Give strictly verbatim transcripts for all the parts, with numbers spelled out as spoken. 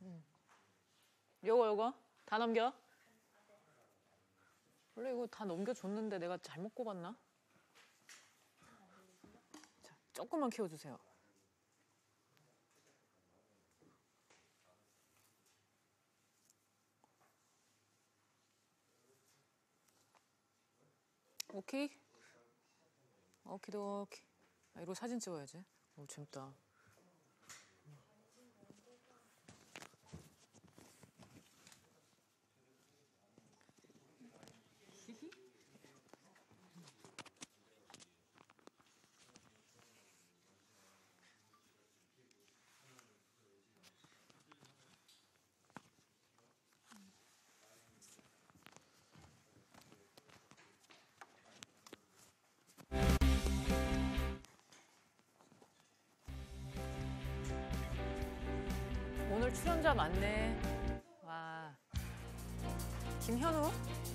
음. 요거 요거 다 넘겨. 원래 이거 다 넘겨줬는데 내가 잘못 꼽았나? 자, 조금만 키워주세요. 오케이. 오키도키. 아, 이거 사진 찍어야지. 오, 재밌다. 오늘 출연자 많네. 와. 김현우?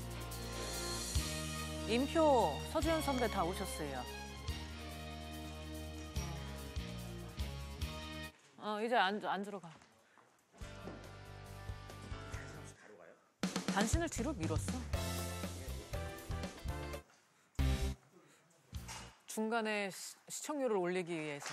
임표, 서주현 선배 다 오셨어요. 어, 이제 안, 안 들어가. 단신을 뒤로 밀었어. 중간에 시, 시청률을 올리기 위해서.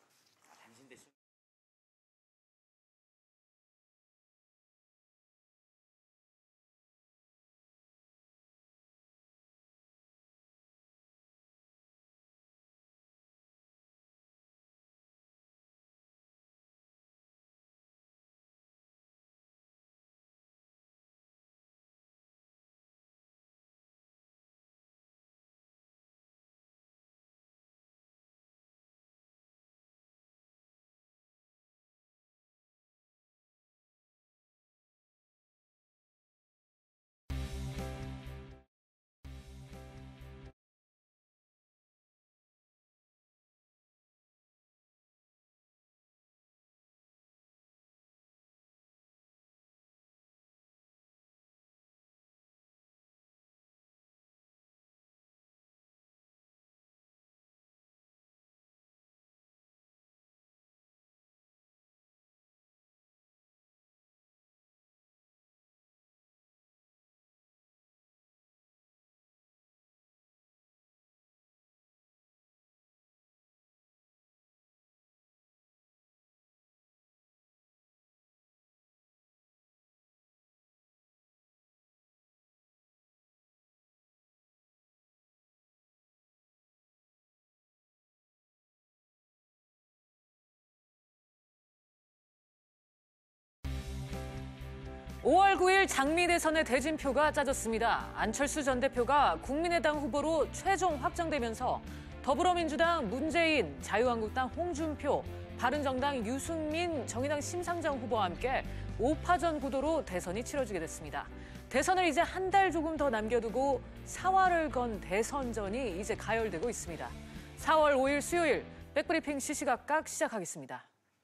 오월 구일 장미 대선의 대진표가 짜졌습니다. 안철수 전 대표가 국민의당 후보로 최종 확정되면서 더불어민주당 문재인, 자유한국당 홍준표, 바른정당 유승민, 정의당 심상정 후보와 함께 오 파전 구도로 대선이 치러지게 됐습니다. 대선을 이제 한 달 조금 더 남겨두고 사활을 건 대선전이 이제 가열되고 있습니다. 사월 오일 수요일 백브리핑 시시각각 시작하겠습니다.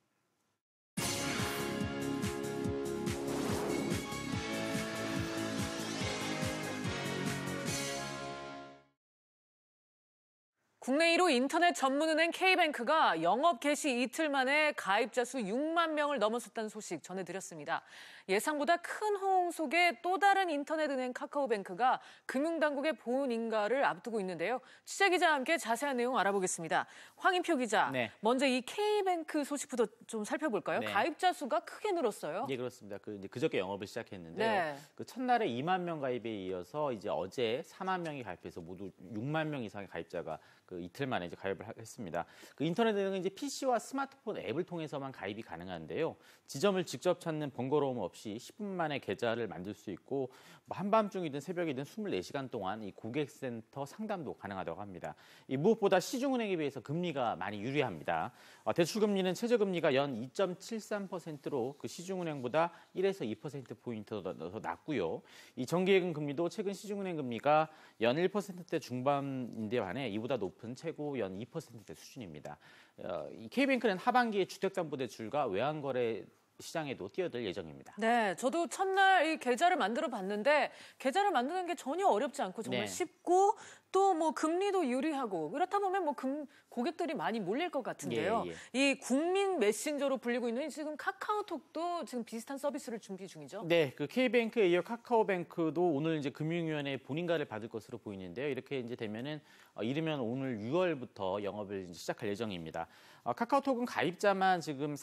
국내 일 호 인터넷 전문은행 K뱅크가 영업 개시 이틀 만에 가입자 수 육만 명을 넘어섰다는 소식 전해드렸습니다. 예상보다 큰 호응 속에 또 다른 인터넷은행 카카오뱅크가 금융당국의 보훈 인가를 앞두고 있는데요. 취재기자와 함께 자세한 내용 알아보겠습니다. 황인표 기자, 네. 먼저 이 K뱅크 소식부터 좀 살펴볼까요? 네. 가입자 수가 크게 늘었어요. 네, 그렇습니다. 그 이제 그저께 영업을 시작했는데요. 네. 그 첫날에 이만 명 가입에 이어서 이제 어제 사만 명이 가입해서 모두 육만 명 이상의 가입자가 그 이틀 만에 이제 가입을 했습니다. 그 인터넷은행은 이제 피시와 스마트폰 앱을 통해서만 가입이 가능한데요. 지점을 직접 찾는 번거로움 없이 십 분 만에 계좌를 만들 수 있고 뭐 한밤중이든 새벽이든 이십사 시간 동안 이 고객센터 상담도 가능하다고 합니다. 이 무엇보다 시중은행에 비해서 금리가 많이 유리합니다. 어, 대출금리는 최저금리가 연 이 점 칠삼 퍼센트로 그 시중은행보다 일에서 이 퍼센트 포인트 더, 더 낮고요. 이 정기예금 금리도 최근 시중은행 금리가 연 일 퍼센트대 중반인데 반해 이보다 높은 최고 연 이 퍼센트대 수준입니다. 어, 이 K뱅크는 하반기에 주택담보대출과 외환거래 시장에도 뛰어들 예정입니다. 네, 저도 첫날 이 계좌를 만들어 봤는데 계좌를 만드는 게 전혀 어렵지 않고 정말 네. 쉽고 또 뭐 금리도 유리하고 그렇다 보면 뭐 금, 고객들이 많이 몰릴 것 같은데요. 예, 예. 이 국민 메신저로 불리고 있는 지금 카카오톡도 지금 비슷한 서비스를 준비 중이죠. 네, 그 K뱅크에 이어 카카오뱅크도 오늘 이제 금융위원회 본인가를 받을 것으로 보이는데요. 이렇게 이제 되면은 어, 이르면 오늘 유월부터 영업을 이제 시작할 예정입니다. 어, 카카오톡은 가입자만 지금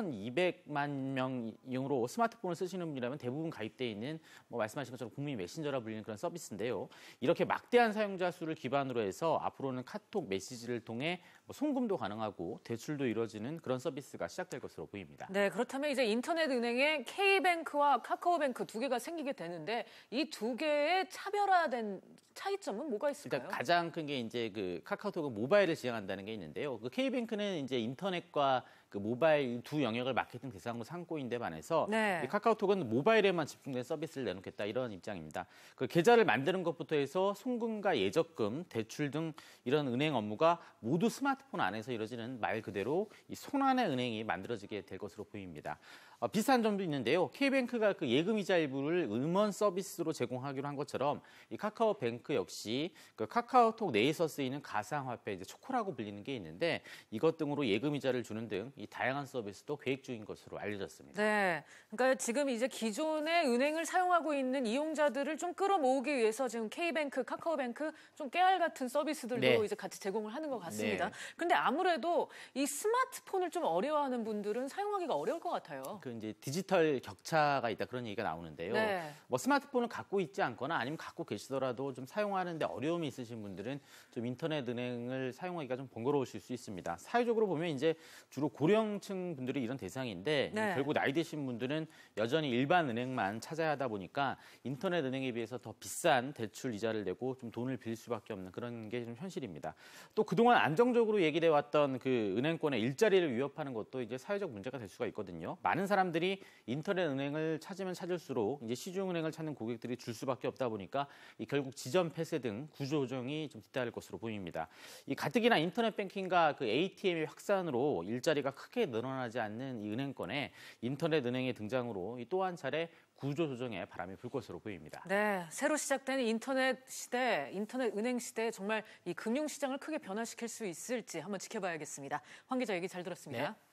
사천이백만 명으로 스마트폰을 쓰시는 분이라면 대부분 가입돼 있는 뭐 말씀하신 것처럼 국민 메신저라 불리는 그런 서비스인데요. 이렇게 막대한 사용자 수를 기반으로 해서 앞으로는 카톡 메시지를 통해 뭐 송금도 가능하고 대출도 이루어지는 그런 서비스가 시작될 것으로 보입니다. 네, 그렇다면 이제 인터넷 은행에 K뱅크와 카카오뱅크 두 개가 생기게 되는데 이 두 개의 차별화된 차이점은 뭐가 있을까요? 일단 가장 큰 게 이제 그 카카오톡은 모바일을 지향한다는 게 있는데요. 그 K뱅크는 이제 인터넷과 그 모바일 두 영역을 마케팅 대상으로 삼고 있는 데 반해서 네. 이 카카오톡은 모바일에만 집중된 서비스를 내놓겠다 이런 입장입니다. 그 계좌를 만드는 것부터 해서 송금과 예적금, 대출 등 이런 은행 업무가 모두 스마트폰 안에서 이루어지는 말 그대로 이 손안의 은행이 만들어지게 될 것으로 보입니다. 어, 비슷한 점도 있는데요. K뱅크가 그 예금이자 일부를 음원 서비스로 제공하기로 한 것처럼 이 카카오뱅크 역시 그 카카오톡 내에서 쓰이는 가상화폐 이제 초코라고 불리는 게 있는데 이것 등으로 예금이자를 주는 등 이 다양한 서비스도 계획 중인 것으로 알려졌습니다. 네, 그러니까 지금 이제 기존의 은행을 사용하고 있는 이용자들을 좀 끌어모으기 위해서 지금 K뱅크, 카카오뱅크 좀 깨알 같은 서비스들도 네. 이제 같이 제공을 하는 것 같습니다. 네. 그런데 아무래도 이 스마트폰을 좀 어려워하는 분들은 사용하기가 어려울 것 같아요. 그 이제 디지털 격차가 있다 그런 얘기가 나오는데요. 네. 뭐 스마트폰을 갖고 있지 않거나 아니면 갖고 계시더라도 좀 사용하는데 어려움이 있으신 분들은 좀 인터넷 은행을 사용하기가 좀 번거로우실 수 있습니다. 사회적으로 보면 이제 주로 고령층 분들이 이런 대상인데 네. 결국 나이 드신 분들은 여전히 일반 은행만 찾아야 하다 보니까 인터넷 은행에 비해서 더 비싼 대출 이자를 내고 좀 돈을 빌릴 수밖에 없는 그런 게 좀 현실입니다. 또 그동안 안정적으로 얘기돼 왔던 그 은행권의 일자리를 위협하는 것도 이제 사회적 문제가 될 수가 있거든요. 많은 사람들이 인터넷 은행을 찾으면 찾을수록 이제 시중 은행을 찾는 고객들이 줄 수밖에 없다 보니까 이 결국 지점 폐쇄 등 구조 조정이 좀 뒤따를 것으로 보입니다. 이 가뜩이나 인터넷 뱅킹과 그 에이티엠의 확산으로 일자리가 크게 늘어나지 않는 이 은행권에 인터넷 은행의 등장으로 또 한 차례 구조 조정에 바람이 불 것으로 보입니다. 네, 새로 시작되는 인터넷 시대, 인터넷 은행 시대에 정말 이 금융 시장을 크게 변화시킬 수 있을지 한번 지켜봐야겠습니다. 황 기자 얘기 잘 들었습니다. 네.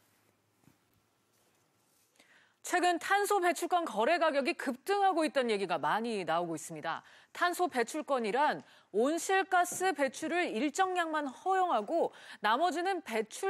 최근 탄소 배출권 거래 가격이 급등하고 있다는 얘기가 많이 나오고 있습니다. 탄소 배출권이란 온실가스 배출을 일정량만 허용하고 나머지는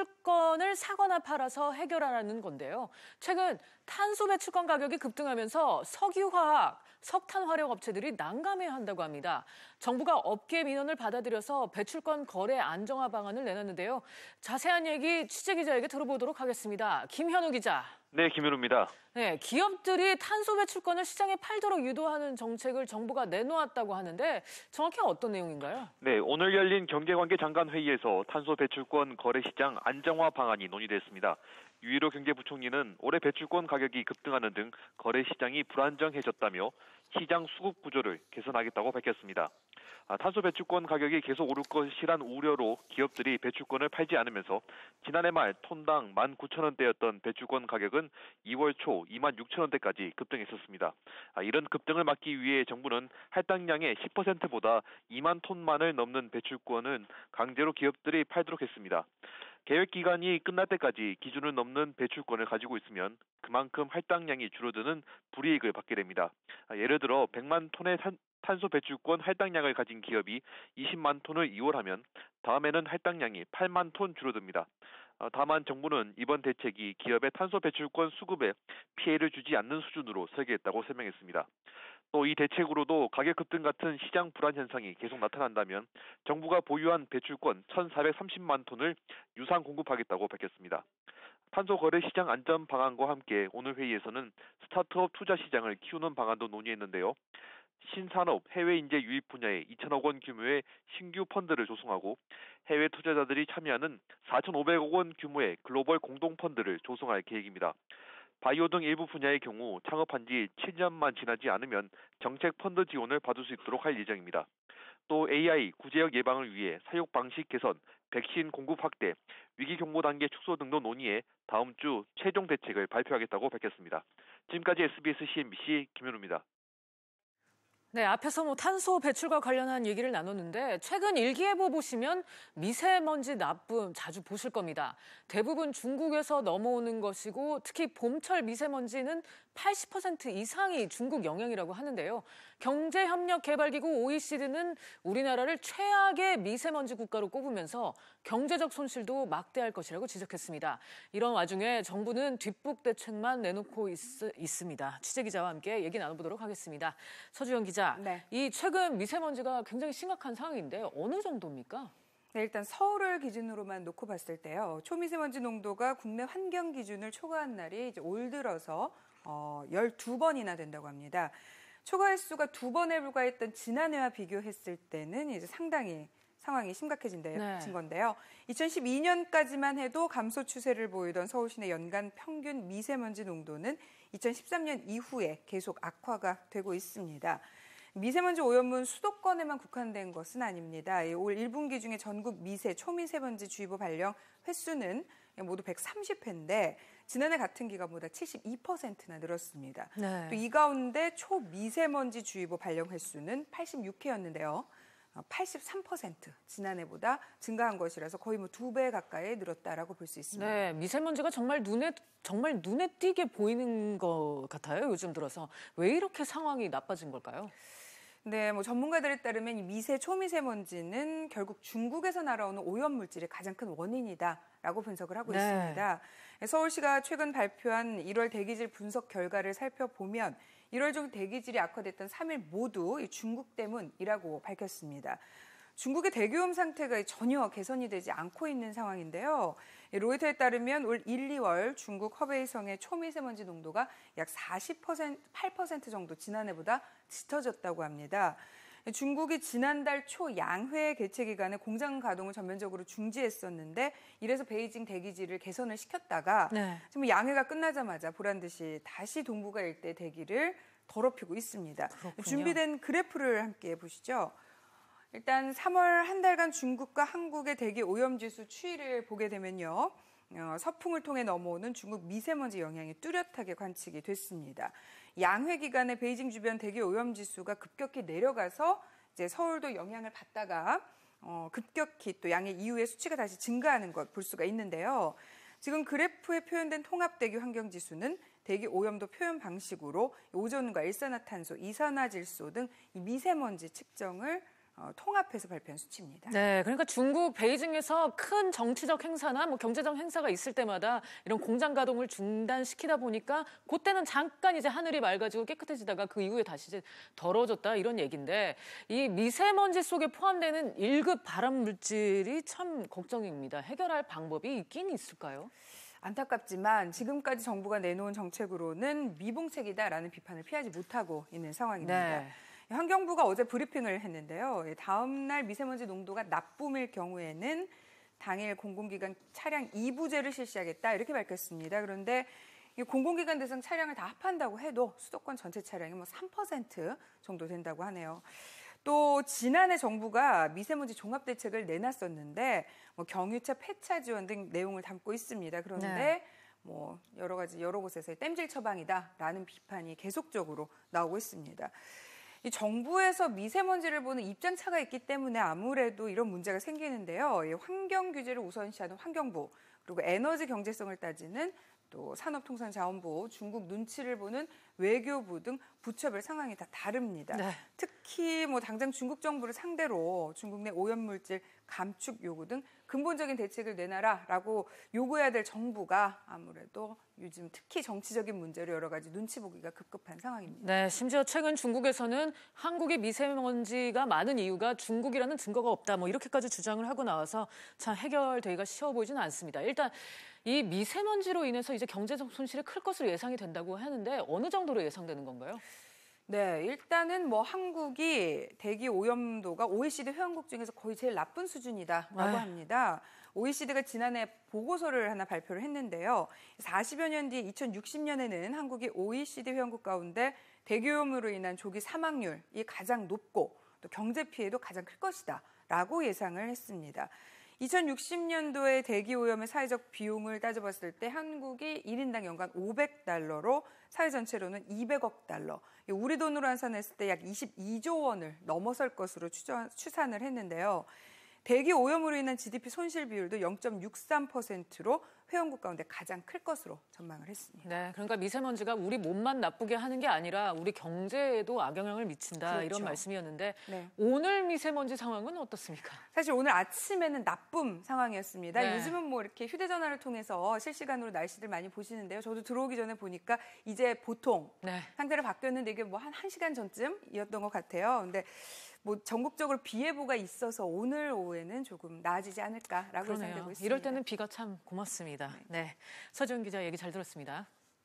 배출권을 사거나 팔아서 해결하라는 건데요. 최근 탄소 배출권 가격이 급등하면서 석유화학, 석탄 화력 업체들이 난감해한다고 합니다. 정부가 업계 민원을 받아들여서 배출권 거래 안정화 방안을 내놨는데요. 자세한 얘기 취재 기자에게 들어보도록 하겠습니다. 김현우 기자. 네, 김현우입니다. 네, 기업들이 탄소 배출권을 시장에 팔도록 유도하는 정책을 정부가 내놓았다고 하는데 정확히 어떤 내용인가요? 네, 오늘 열린 경제관계 장관 회의에서 탄소 배출권 거래 시장 안정화 방안이 논의됐습니다. 유일호 경제부총리는 올해 배출권 가격이 급등하는 등 거래 시장이 불안정해졌다며 시장 수급 구조를 개선하겠다고 밝혔습니다. 아, 탄소 배출권 가격이 계속 오를 것이란 우려로 기업들이 배출권을 팔지 않으면서 지난해 말 톤당 만 구천 원대였던 배출권 가격은 이월 초 이만 육천 원대까지 급등했었습니다. 아, 이런 급등을 막기 위해 정부는 할당량의 십 퍼센트보다 이만 톤만을 넘는 배출권은 강제로 기업들이 팔도록 했습니다. 계획 기간이 끝날 때까지 기준을 넘는 배출권을 가지고 있으면 그만큼 할당량이 줄어드는 불이익을 받게 됩니다. 예를 들어 백만 톤의 탄소 배출권 할당량을 가진 기업이 이십만 톤을 이월하면 다음에는 할당량이 팔만 톤 줄어듭니다. 다만 정부는 이번 대책이 기업의 탄소 배출권 수급에 피해를 주지 않는 수준으로 설계했다고 설명했습니다. 또 이 대책으로도 가격 급등 같은 시장 불안 현상이 계속 나타난다면 정부가 보유한 배출권 천사백삼십만 톤을 유상 공급하겠다고 밝혔습니다. 탄소 거래 시장 안전 방안과 함께 오늘 회의에서는 스타트업 투자 시장을 키우는 방안도 논의했는데요. 신산업, 해외 인재 유입 분야에 이천억 원 규모의 신규 펀드를 조성하고 해외 투자자들이 참여하는 사천오백억 원 규모의 글로벌 공동 펀드를 조성할 계획입니다. 바이오 등 일부 분야의 경우 창업한 지 칠 년만 지나지 않으면 정책 펀드 지원을 받을 수 있도록 할 예정입니다. 또 에이아이, 구제역 예방을 위해 사육 방식 개선, 백신 공급 확대, 위기 경보 단계 축소 등도 논의해 다음 주 최종 대책을 발표하겠다고 밝혔습니다. 지금까지 에스비에스 씨엔비씨 김현우입니다. 네, 앞에서 뭐 탄소 배출과 관련한 얘기를 나눴는데 최근 일기예보 보시면 미세먼지 나쁨 자주 보실 겁니다. 대부분 중국에서 넘어오는 것이고 특히 봄철 미세먼지는 팔십 퍼센트 이상이 중국 영향이라고 하는데요. 경제협력개발기구 오이시디는 우리나라를 최악의 미세먼지 국가로 꼽으면서 경제적 손실도 막대할 것이라고 지적했습니다. 이런 와중에 정부는 뒷북 대책만 내놓고 있, 있습니다. 취재기자와 함께 얘기 나눠보도록 하겠습니다. 서주영 기자, 네. 이 최근 미세먼지가 굉장히 심각한 상황인데 어느 정도입니까? 네, 일단 서울을 기준으로만 놓고 봤을 때요. 초미세먼지 농도가 국내 환경 기준을 초과한 날이 이제 올 들어서 어, 열두 번이나 된다고 합니다. 초과 횟수가 두 번에 불과했던 지난해와 비교했을 때는 이제 상당히 상황이 심각해진 네. 건데요. 이천십이 년까지만 해도 감소 추세를 보이던 서울 시내 연간 평균 미세먼지 농도는 이천십삼 년 이후에 계속 악화가 되고 있습니다. 미세먼지 오염은 수도권에만 국한된 것은 아닙니다. 올 일 분기 중에 전국 미세, 초미세먼지 주의보 발령 횟수는 모두 백삼십 회인데 지난해 같은 기간보다 칠십이 퍼센트나 늘었습니다. 네. 또 이 가운데 초미세먼지 주의보 발령 횟수는 팔십육 회였는데요. 팔십삼 퍼센트 지난해보다 증가한 것이라서 거의 뭐 두 배 가까이 늘었다라고 볼 수 있습니다. 네, 미세먼지가 정말 눈에 정말 눈에 띄게 보이는 것 같아요. 요즘 들어서 왜 이렇게 상황이 나빠진 걸까요? 네, 뭐 전문가들에 따르면 이 미세, 초미세먼지는 결국 중국에서 날아오는 오염 물질이 가장 큰 원인이다라고 분석을 하고 네. 있습니다. 서울시가 최근 발표한 일월 대기질 분석 결과를 살펴보면 일월 중 대기질이 악화됐던 삼 일 모두 중국 때문이라고 밝혔습니다. 중국의 대기오염 상태가 전혀 개선이 되지 않고 있는 상황인데요. 로이터에 따르면 올 일, 이월 중국 허베이성의 초미세먼지 농도가 약 사십팔 퍼센트 정도 지난해보다 짙어졌다고 합니다. 중국이 지난달 초 양회 개최 기간에 공장 가동을 전면적으로 중지했었는데 이래서 베이징 대기질을 개선을 시켰다가 네. 지금 양회가 끝나자마자 보란듯이 다시 동북아 일대 대기를 더럽히고 있습니다. 그렇군요. 준비된 그래프를 함께 보시죠. 일단 삼월 한 달간 중국과 한국의 대기 오염지수 추이를 보게 되면요. 어, 서풍을 통해 넘어오는 중국 미세먼지 영향이 뚜렷하게 관측이 됐습니다. 양회 기간에 베이징 주변 대기 오염지수가 급격히 내려가서 이제 서울도 영향을 받다가 어, 급격히 또 양해 이후에 수치가 다시 증가하는 것 볼 수가 있는데요. 지금 그래프에 표현된 통합대기 환경지수는 대기 오염도 표현 방식으로 오존과 일산화탄소, 이산화질소 등 이 미세먼지 측정을 어, 통합해서 발표한 수치입니다. 네, 그러니까 중국 베이징에서 큰 정치적 행사나 뭐 경제적 행사가 있을 때마다 이런 공장 가동을 중단시키다 보니까 그때는 잠깐 이제 하늘이 맑아지고 깨끗해지다가 그 이후에 다시 이제 더러워졌다 이런 얘기인데 이 미세먼지 속에 포함되는 일 급 발암 물질이 참 걱정입니다. 해결할 방법이 있긴 있을까요? 안타깝지만 지금까지 정부가 내놓은 정책으로는 미봉책이다라는 비판을 피하지 못하고 있는 상황입니다. 네. 환경부가 어제 브리핑을 했는데요. 다음 날 미세먼지 농도가 나쁨일 경우에는 당일 공공기관 차량 이 부제를 실시하겠다 이렇게 밝혔습니다. 그런데 공공기관 대상 차량을 다 합한다고 해도 수도권 전체 차량이 뭐 삼 퍼센트 정도 된다고 하네요. 또 지난해 정부가 미세먼지 종합대책을 내놨었는데 뭐 경유차 폐차 지원 등 내용을 담고 있습니다. 그런데 네. 뭐 여러 가지 여러 곳에서의 땜질 처방이다라는 비판이 계속적으로 나오고 있습니다. 이 정부에서 미세먼지를 보는 입장 차가 있기 때문에 아무래도 이런 문제가 생기는데요. 이 환경 규제를 우선시하는 환경부 그리고 에너지 경제성을 따지는 또 산업통상자원부, 중국 눈치를 보는 외교부 등 부처별 상황이 다 다릅니다. 네. 특히 뭐 당장 중국 정부를 상대로 중국 내 오염물질 감축 요구 등 근본적인 대책을 내놔라라고 요구해야 될 정부가 아무래도 요즘 특히 정치적인 문제로 여러 가지 눈치 보기가 급급한 상황입니다. 네, 심지어 최근 중국에서는 한국의 미세먼지가 많은 이유가 중국이라는 증거가 없다. 뭐 이렇게까지 주장을 하고 나와서 참 해결되기가 쉬워 보이지는 않습니다. 일단 이 미세먼지로 인해서 이제 경제적 손실이 클 것으로 예상이 된다고 하는데 어느 정도로 예상되는 건가요? 네, 일단은 뭐 한국이 대기 오염도가 오이시디 회원국 중에서 거의 제일 나쁜 수준이다라고 아유. 합니다. 오이시디가 지난해 보고서를 하나 발표를 했는데요. 사십여 년 뒤 이천육십 년에는 한국이 오이시디 회원국 가운데 대기 오염으로 인한 조기 사망률이 가장 높고 또 경제 피해도 가장 클 것이다라고 예상을 했습니다. 이천육십 년도에 대기 오염의 사회적 비용을 따져봤을 때 한국이 일 인당 연간 오백 달러로 사회 전체로는 이백억 달러, 우리 돈으로 환산했을 때 약 이십이조 원을 넘어설 것으로 추정, 추산을 했는데요. 대기 오염으로 인한 지디피 손실 비율도 영 점 육삼 퍼센트로 회원국 가운데 가장 클 것으로 전망을 했습니다. 네, 그러니까 미세먼지가 우리 몸만 나쁘게 하는 게 아니라 우리 경제에도 악영향을 미친다 그렇죠. 이런 말씀이었는데 네. 오늘 미세먼지 상황은 어떻습니까? 사실 오늘 아침에는 나쁨 상황이었습니다. 네. 요즘은 뭐 이렇게 휴대전화를 통해서 실시간으로 날씨들 많이 보시는데요. 저도 들어오기 전에 보니까 이제 보통 네. 상태를 바뀌었는데 이게 뭐 한 1시간 전쯤이었던 것 같아요. 근데 뭐 전국적으로 비 예보가 있어서 오늘 오후에는 조금 나아지지 않을까라고 그러네요. 예상되고 있습니다. 이럴 때는 비가 참 고맙습니다. 네, 네. 서지훈 기자 얘기 잘 들었습니다.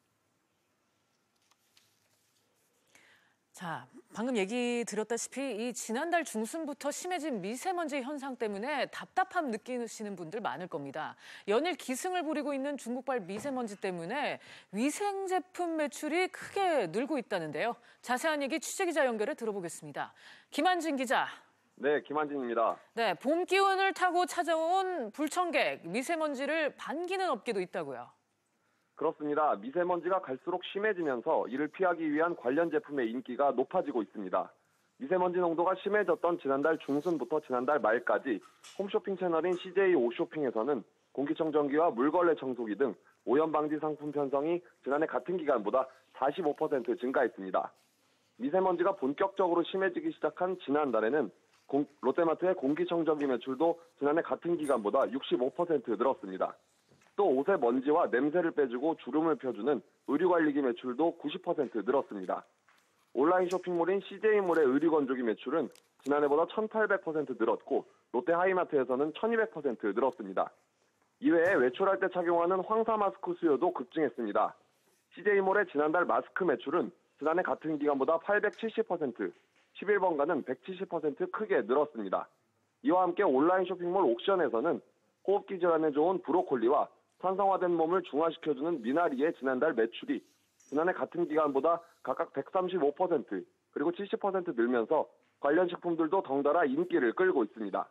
자, 방금 얘기 드렸다시피 이 지난달 중순부터 심해진 미세먼지 현상 때문에 답답함 느끼시는 분들 많을 겁니다. 연일 기승을 부리고 있는 중국발 미세먼지 때문에 위생 제품 매출이 크게 늘고 있다는데요. 자세한 얘기 취재기자 연결해 들어보겠습니다. 김한진 기자. 네, 김한진입니다. 네, 봄 기운을 타고 찾아온 불청객, 미세먼지를 반기는 업계도 있다고요. 그렇습니다. 미세먼지가 갈수록 심해지면서 이를 피하기 위한 관련 제품의 인기가 높아지고 있습니다. 미세먼지 농도가 심해졌던 지난달 중순부터 지난달 말까지 홈쇼핑 채널인 씨제이 오쇼핑에서는 공기청정기와 물걸레 청소기 등 오염 방지 상품 편성이 지난해 같은 기간보다 사십오 퍼센트 증가했습니다. 미세먼지가 본격적으로 심해지기 시작한 지난달에는 공, 롯데마트의 공기청정기 매출도 지난해 같은 기간보다 육십오 퍼센트 늘었습니다. 또 옷의 먼지와 냄새를 빼주고 주름을 펴주는 의류관리기 매출도 구십 퍼센트 늘었습니다. 온라인 쇼핑몰인 씨제이몰의 의류건조기 매출은 지난해보다 천팔백 퍼센트 늘었고 롯데 하이마트에서는 천이백 퍼센트 늘었습니다. 이외에 외출할 때 착용하는 황사 마스크 수요도 급증했습니다. 씨제이몰의 지난달 마스크 매출은 지난해 같은 기간보다 팔백칠십 퍼센트, 십일 번간은 백칠십 퍼센트 크게 늘었습니다. 이와 함께 온라인 쇼핑몰 옥션에서는 호흡기 질환에 좋은 브로콜리와 산성화된 몸을 중화시켜주는 미나리의 지난달 매출이 지난해 같은 기간보다 각각 백삼십오 퍼센트 그리고 칠십 퍼센트 늘면서 관련 식품들도 덩달아 인기를 끌고 있습니다.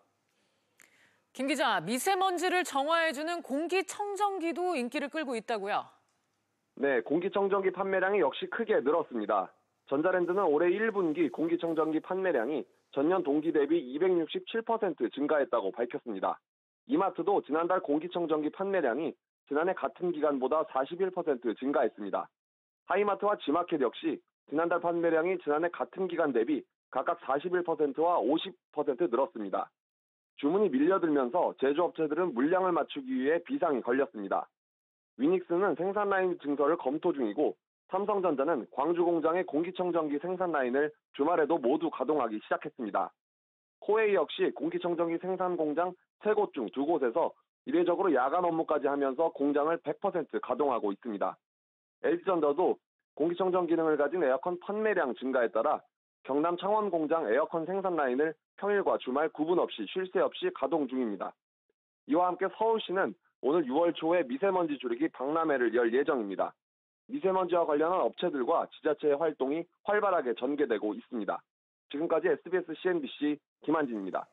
김 기자, 미세먼지를 정화해주는 공기청정기도 인기를 끌고 있다고요? 네, 공기청정기 판매량이 역시 크게 늘었습니다. 전자랜드는 올해 일 분기 공기청정기 판매량이 전년 동기 대비 이백육십칠 퍼센트 증가했다고 밝혔습니다. 이마트도 지난달 공기청정기 판매량이 지난해 같은 기간보다 사십일 퍼센트 증가했습니다. 하이마트와 지마켓 역시 지난달 판매량이 지난해 같은 기간 대비 각각 사십일 퍼센트와 오십 퍼센트 늘었습니다. 주문이 밀려들면서 제조업체들은 물량을 맞추기 위해 비상이 걸렸습니다. 위닉스는 생산 라인 증설을 검토 중이고 삼성전자는 광주 공장의 공기청정기 생산 라인을 주말에도 모두 가동하기 시작했습니다. 코웨이 역시 공기청정기 생산 공장 세 곳 중 두 곳에서 이례적으로 야간 업무까지 하면서 공장을 백 퍼센트 가동하고 있습니다. 엘지전자도 공기청정 기능을 가진 에어컨 판매량 증가에 따라 경남 창원 공장 에어컨 생산 라인을 평일과 주말 구분 없이 쉴 새 없이 가동 중입니다. 이와 함께 서울시는 오늘 유월 초에 미세먼지 줄이기 박람회를 열 예정입니다. 미세먼지와 관련한 업체들과 지자체의 활동이 활발하게 전개되고 있습니다. 지금까지 에스비에스 씨엔비씨 김한진입니다.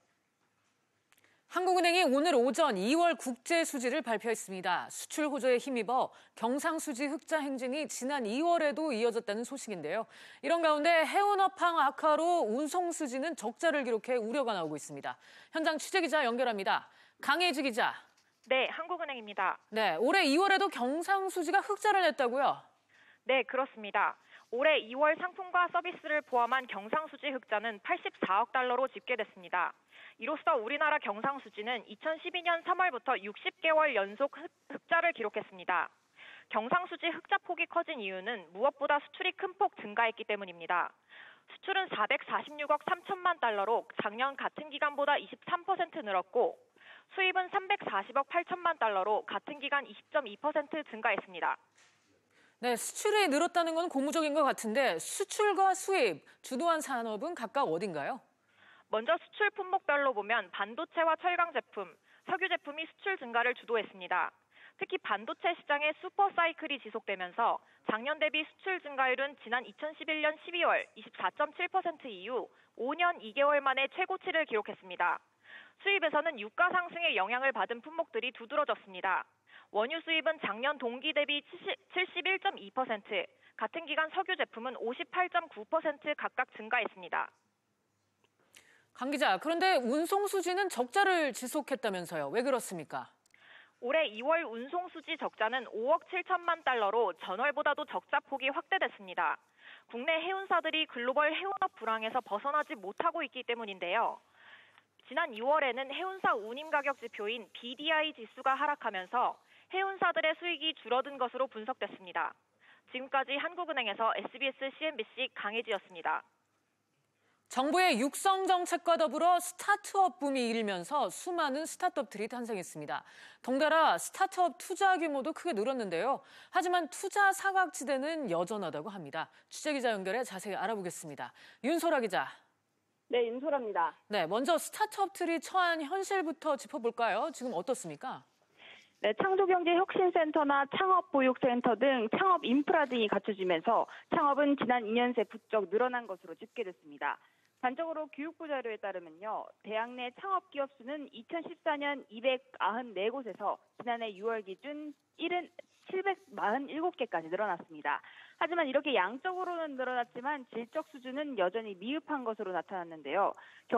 한국은행이 오늘 오전 이월 국제 수지를 발표했습니다. 수출 호조에 힘입어 경상수지 흑자 행진이 지난 이월에도 이어졌다는 소식인데요. 이런 가운데 해운업황 악화로 운송 수지는 적자를 기록해 우려가 나오고 있습니다. 현장 취재기자 연결합니다. 강혜지 기자. 네, 한국은행입니다. 네, 올해 이월에도 경상수지가 흑자를 냈다고요? 네, 그렇습니다. 올해 이월 상품과 서비스를 포함한 경상수지 흑자는 팔십사억 달러로 집계됐습니다. 이로써 우리나라 경상수지는 이천십이 년 삼월부터 육십 개월 연속 흑자를 기록했습니다. 경상수지 흑자 폭이 커진 이유는 무엇보다 수출이 큰 폭 증가했기 때문입니다. 수출은 사백사십육억 삼천만 달러로 작년 같은 기간보다 이십삼 퍼센트 늘었고 수입은 삼백사십억 팔천만 달러로 같은 기간 이십 점 이 퍼센트 증가했습니다. 네, 수출이 늘었다는 건 고무적인 것 같은데 수출과 수입, 주도한 산업은 각각 어딘가요? 먼저 수출 품목별로 보면 반도체와 철강 제품, 석유 제품이 수출 증가를 주도했습니다. 특히 반도체 시장의 슈퍼사이클이 지속되면서 작년 대비 수출 증가율은 지난 이천십일 년 십이월 이십사 점 칠 퍼센트 이후 오 년 이 개월 만에 최고치를 기록했습니다. 수입에서는 유가 상승의 영향을 받은 품목들이 두드러졌습니다. 원유 수입은 작년 동기 대비 칠십일 점 이 퍼센트, 같은 기간 석유 제품은 오십팔 점 구 퍼센트 각각 증가했습니다. 강 기자, 그런데 운송 수지는 적자를 지속했다면서요. 왜 그렇습니까? 올해 이월 운송 수지 적자는 오억 칠천만 달러로 전월보다도 적자 폭이 확대됐습니다. 국내 해운사들이 글로벌 해운업 불황에서 벗어나지 못하고 있기 때문인데요. 지난 이월에는 해운사 운임 가격 지표인 비디아이 지수가 하락하면서 해운사들의 수익이 줄어든 것으로 분석됐습니다. 지금까지 한국은행에서 에스비에스 씨엔비씨 강혜지였습니다. 정부의 육성 정책과 더불어 스타트업 붐이 일면서 수많은 스타트업들이 탄생했습니다. 덩달아 스타트업 투자 규모도 크게 늘었는데요. 하지만 투자 사각지대는 여전하다고 합니다. 취재기자 연결해 자세히 알아보겠습니다. 윤소라 기자. 네, 윤소라입니다. 네, 먼저 스타트업들이 처한 현실부터 짚어볼까요? 지금 어떻습니까? 네, 창조경제혁신센터나 창업보육센터 등 창업 인프라 등이 갖춰지면서 창업은 지난 이 년 새 부쩍 늘어난 것으로 집계됐습니다. 단적으로 교육부 자료에 따르면요, 대학 내 창업 기업 수는 이천십사 년 이백구십사 곳에서 지난해 유월 기준 칠백사십칠 개까지 늘어났습니다. 하지만 이렇게 양적으로는 늘어났지만 질적 수준은 여전히 미흡한 것으로 나타났는데요.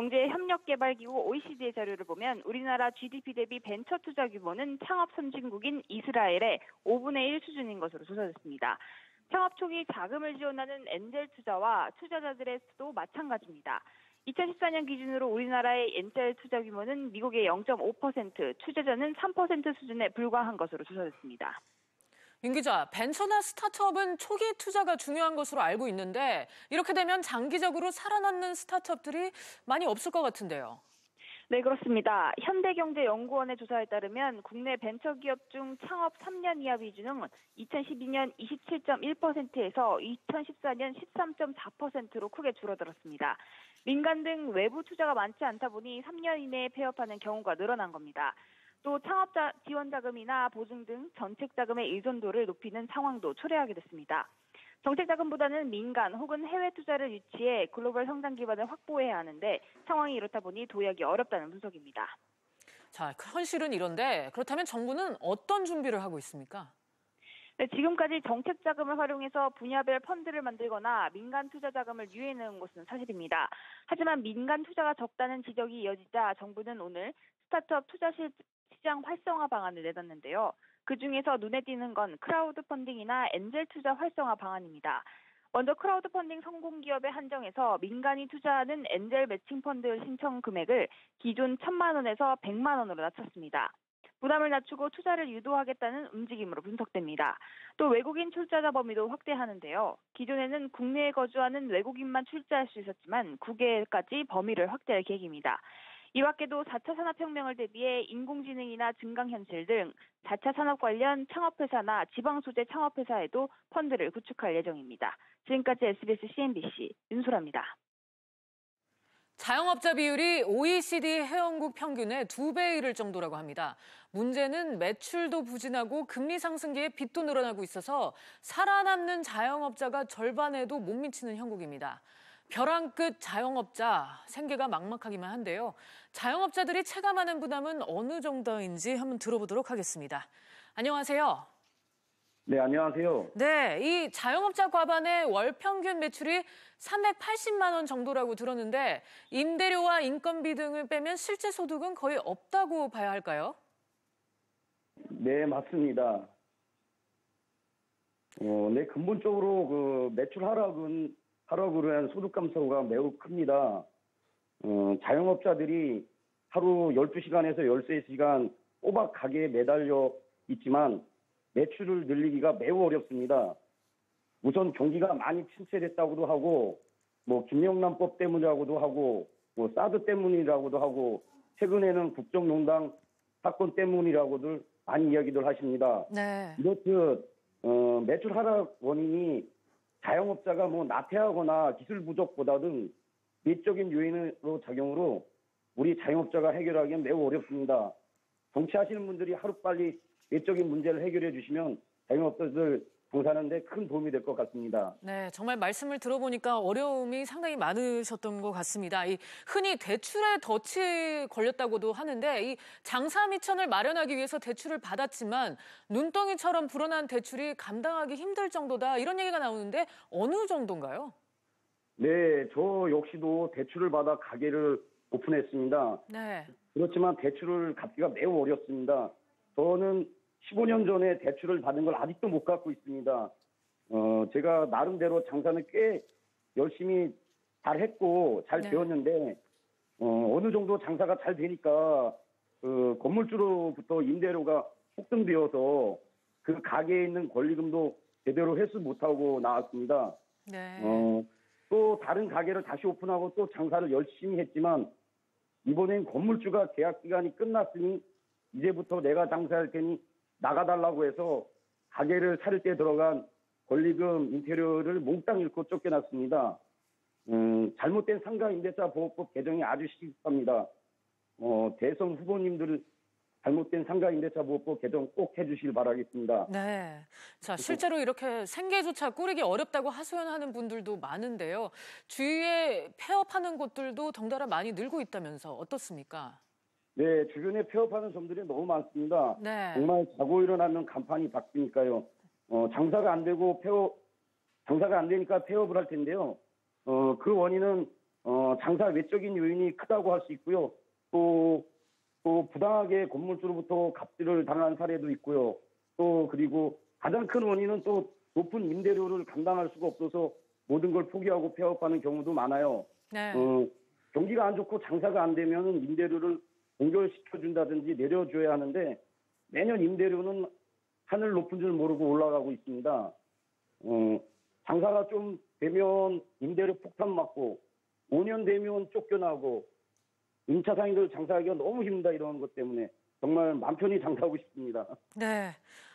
경제협력개발기구 오이시디의 자료를 보면 우리나라 지디피 대비 벤처 투자 규모는 창업 선진국인 이스라엘의 오분의 일 수준인 것으로 조사됐습니다. 창업 초기 자금을 지원하는 엔젤 투자와 투자자들의 수도 마찬가지입니다. 이천십사 년 기준으로 우리나라의 엔젤 투자 규모는 미국의 영 점 오 퍼센트, 투자자는 삼 퍼센트 수준에 불과한 것으로 조사됐습니다. 윤 기자, 벤처나 스타트업은 초기 투자가 중요한 것으로 알고 있는데 이렇게 되면 장기적으로 살아남는 스타트업들이 많이 없을 것 같은데요. 네, 그렇습니다. 현대경제연구원의 조사에 따르면 국내 벤처기업 중 창업 삼 년 이하 비중은 이천십이 년 이십칠 점 일 퍼센트에서 이천십사 년 십삼 점 사 퍼센트로 크게 줄어들었습니다. 민간 등 외부 투자가 많지 않다 보니 삼 년 이내에 폐업하는 경우가 늘어난 겁니다. 또 창업자 지원 자금이나 보증 등 정책 자금의 의존도를 높이는 상황도 초래하게 됐습니다. 정책 자금보다는 민간 혹은 해외 투자를 유치해 글로벌 성장 기반을 확보해야 하는데 상황이 이렇다 보니 도약이 어렵다는 분석입니다. 자, 현실은 이런데 그렇다면 정부는 어떤 준비를 하고 있습니까? 네, 지금까지 정책 자금을 활용해서 분야별 펀드를 만들거나 민간 투자 자금을 유인해온 것은 사실입니다. 하지만 민간 투자가 적다는 지적이 이어지자 정부는 오늘 스타트업 투자 시장 활성화 방안을 내놨는데요. 그중에서 눈에 띄는 건 크라우드 펀딩이나 엔젤 투자 활성화 방안입니다. 먼저 크라우드 펀딩 성공 기업에 한정해서 민간이 투자하는 엔젤 매칭 펀드 신청 금액을 기존 천만 원에서 백만 원으로 낮췄습니다. 부담을 낮추고 투자를 유도하겠다는 움직임으로 분석됩니다. 또 외국인 출자자 범위도 확대하는데요. 기존에는 국내에 거주하는 외국인만 출자할 수 있었지만 구 개까지 범위를 확대할 계획입니다. 이 밖에도 사 차 산업혁명을 대비해 인공지능이나 증강현실 등 사 차 산업 관련 창업회사나 지방소재 창업회사에도 펀드를 구축할 예정입니다. 지금까지 에스비에스 씨엔비씨 윤소라입니다. 자영업자 비율이 오이시디 회원국 평균의 두 배에 이를 정도라고 합니다. 문제는 매출도 부진하고 금리 상승기에 빚도 늘어나고 있어서 살아남는 자영업자가 절반에도 못 미치는 형국입니다. 벼랑 끝 자영업자, 생계가 막막하기만 한데요. 자영업자들이 체감하는 부담은 어느 정도인지 한번 들어보도록 하겠습니다. 안녕하세요. 네, 안녕하세요. 네, 이 자영업자 과반의 월 평균 매출이 삼백팔십만 원 정도라고 들었는데 임대료와 인건비 등을 빼면 실제 소득은 거의 없다고 봐야 할까요? 네, 맞습니다. 어, 네, 근본적으로 그 매출 하락은 하락으로 한 소득 감소가 매우 큽니다. 어, 자영업자들이 하루 열두 시간에서 열세 시간 꼬박 가게에 매달려 있지만 매출을 늘리기가 매우 어렵습니다. 우선 경기가 많이 침체됐다고도 하고, 뭐 김영란법 때문이라고도 하고, 뭐 사드 때문이라고도 하고, 최근에는 국정농단 사건 때문이라고들 많이 이야기들 하십니다. 네. 이렇듯 어, 매출 하락 원인이 자영업자가 뭐 나태하거나 기술 부족보다는 내적인 요인으로 작용으로 우리 자영업자가 해결하기엔 매우 어렵습니다. 정치하시는 분들이 하루빨리 내적인 문제를 해결해 주시면 자영업자들 장사하는데 큰 도움이 될 것 같습니다. 네, 정말 말씀을 들어보니까 어려움이 상당히 많으셨던 것 같습니다. 이 흔히 대출에 덫이 걸렸다고도 하는데 이 장사 미천을 마련하기 위해서 대출을 받았지만 눈덩이처럼 불어난 대출이 감당하기 힘들 정도다 이런 얘기가 나오는데 어느 정도인가요? 네, 저 역시도 대출을 받아 가게를 오픈했습니다. 네. 그렇지만 대출을 갚기가 매우 어렵습니다. 저는 십오 년 전에 대출을 받은 걸 아직도 못 갚고 있습니다. 어, 제가 나름대로 장사는 꽤 열심히 잘 했고 잘 네. 되었는데, 어, 어느 정도 장사가 잘 되니까, 그, 건물주로부터 임대료가 폭등되어서 그 가게에 있는 권리금도 제대로 회수 못하고 나왔습니다. 네. 어, 또 다른 가게를 다시 오픈하고 또 장사를 열심히 했지만, 이번엔 건물주가 계약 기간이 끝났으니 이제부터 내가 장사할 테니 나가달라고 해서 가게를 살 때 들어간 권리금 인테리어를 몽땅 잃고 쫓겨났습니다. 음, 잘못된 상가임대차 보호법 개정이 아주 시급합니다. 어, 대선 후보님들 잘못된 상가임대차 보호법 개정 꼭 해주시길 바라겠습니다. 네. 자, 실제로 이렇게 생계조차 꾸리기 어렵다고 하소연하는 분들도 많은데요. 주위에 폐업하는 곳들도 덩달아 많이 늘고 있다면서 어떻습니까? 네, 주변에 폐업하는 점들이 너무 많습니다. 네. 정말 자고 일어나면 간판이 바뀌니까요. 어, 장사가 안 되고 폐업, 장사가 안 되니까 폐업을 할 텐데요. 어, 그 원인은, 어, 장사 외적인 요인이 크다고 할 수 있고요. 또, 또 부당하게 건물주로부터 갑질을 당한 사례도 있고요. 또 그리고 가장 큰 원인은 또 높은 임대료를 감당할 수가 없어서 모든 걸 포기하고 폐업하는 경우도 많아요. 네. 어, 경기가 안 좋고 장사가 안 되면 임대료를 동결시켜준다든지 내려줘야 하는데 매년 임대료는 하늘 높은 줄 모르고 올라가고 있습니다. 어, 장사가 좀 되면 임대료 폭탄 맞고 오 년 되면 쫓겨나고 임차 상인들 장사하기가 너무 힘들다 이런 것 때문에 정말 맘 편히 장사하고 싶습니다. 네.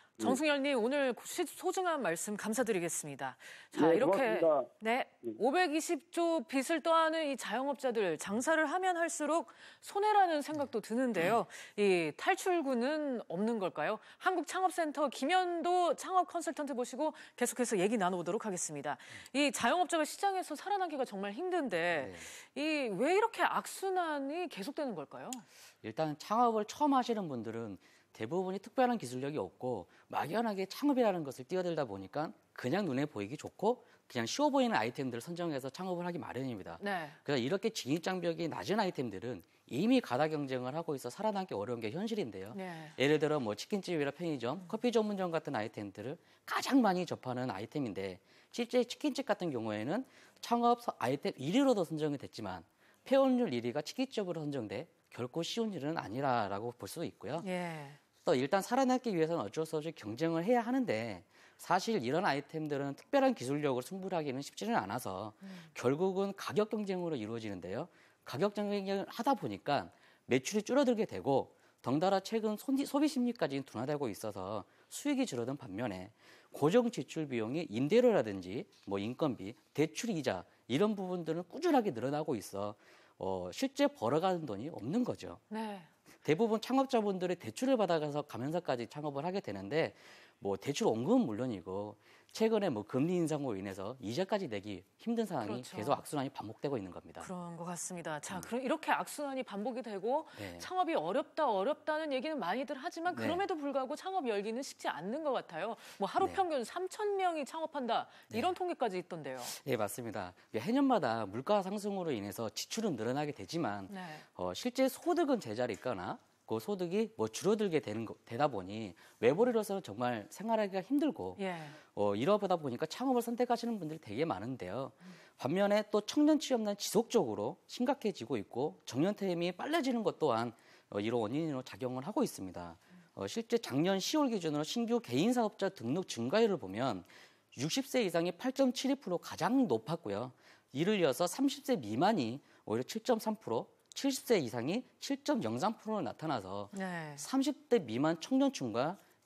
정승열님 오늘 소중한 말씀 감사드리겠습니다. 자, 네, 이렇게 고맙습니다. 네, 오백이십 조 빚을 떠안은 이 자영업자들 장사를 하면 할수록 손해라는 생각도 드는데요. 이 탈출구는 없는 걸까요? 한국창업센터 김현도 창업 컨설턴트 모시고 계속해서 얘기 나눠보도록 하겠습니다. 이 자영업자가 시장에서 살아남기가 정말 힘든데 이 왜 이렇게 악순환이 계속되는 걸까요? 일단 창업을 처음 하시는 분들은 대부분이 특별한 기술력이 없고 막연하게 창업이라는 것을 뛰어들다 보니까 그냥 눈에 보이기 좋고 그냥 쉬워 보이는 아이템들을 선정해서 창업을 하기 마련입니다. 네. 그래서 이렇게 진입장벽이 낮은 아이템들은 이미 가다 경쟁을 하고 있어 살아남기 어려운 게 현실인데요. 네. 예를 들어 뭐 치킨집이나 편의점, 커피 전문점 같은 아이템들을 가장 많이 접하는 아이템인데 실제 치킨집 같은 경우에는 창업 아이템 일 위로도 선정이 됐지만 폐업률 일 위가 치킨집으로 선정돼 결코 쉬운 일은 아니라라고 볼 수 있고요. 예. 또 일단 살아남기 위해서는 어쩔 수 없이 경쟁을 해야 하는데 사실 이런 아이템들은 특별한 기술력으로 승부를 하기는 쉽지는 않아서 음. 결국은 가격 경쟁으로 이루어지는데요. 가격 경쟁을 하다 보니까 매출이 줄어들게 되고 덩달아 최근 소비 심리까지 둔화되고 있어서 수익이 줄어든 반면에 고정 지출 비용이 임대료라든지 뭐 인건비, 대출 이자 이런 부분들은 꾸준하게 늘어나고 있어 어, 실제 벌어가는 돈이 없는 거죠. 네. 대부분 창업자분들이 대출을 받아가서 가면서까지 창업을 하게 되는데 뭐 대출 원금은 물론이고 최근에 뭐 금리 인상으로 인해서 이자까지 내기 힘든 상황이 그렇죠. 계속 악순환이 반복되고 있는 겁니다. 그런 것 같습니다. 자, 그럼 이렇게 악순환이 반복이 되고 네. 창업이 어렵다 어렵다는 얘기는 많이들 하지만 네. 그럼에도 불구하고 창업 열기는 쉽지 않는 것 같아요. 뭐 하루 네. 평균 삼천 명이 창업한다 이런 네. 통계까지 있던데요. 네, 맞습니다. 해년마다 물가 상승으로 인해서 지출은 늘어나게 되지만 네. 어, 실제 소득은 제자리거나 그 소득이 뭐 줄어들게 되는 거, 되다 보니 외벌이로서는 정말 생활하기가 힘들고 예. 어, 이러다 보니까 창업을 선택하시는 분들이 되게 많은데요. 반면에 또 청년 취업난 지속적으로 심각해지고 있고 정년퇴임이 빨라지는 것 또한 어, 이런 원인으로 작용을 하고 있습니다. 어, 실제 작년 시월 기준으로 신규 개인사업자 등록 증가율을 보면 육십 세 이상이 팔 점 칠이 퍼센트 가장 높았고요. 이를 이어서 삼십 세 미만이 오히려 칠 점 삼 퍼센트, 칠십 세 이상이 칠 점 영삼 퍼센트로 나타나서 네. 삼십 대 미만 청년층과